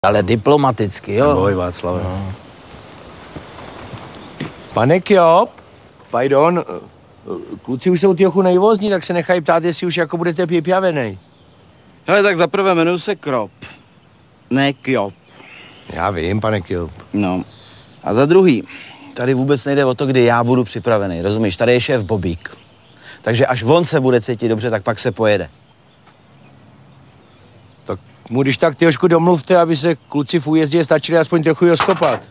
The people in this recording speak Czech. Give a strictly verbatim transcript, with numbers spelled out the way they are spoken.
Ale diplomaticky, jo? Neboj, Václave. No. Pane Kjop, pardon, kluci už jsou trochu nejvozní, tak se nechají ptát, jestli už jako budete pěpjavenej. Hele, tak zaprvé jmenuji se Krop, ne Kjop. Já vím, pane Kjop. No. A za druhý, tady vůbec nejde o to, kdy já budu připravený, rozumíš? Tady je šéf Bobík. Takže až on se bude cítit dobře, tak pak se pojede. Tak mu když tak trošku domluvte, aby se kluci v újezdě stačili aspoň trochu rozkopat.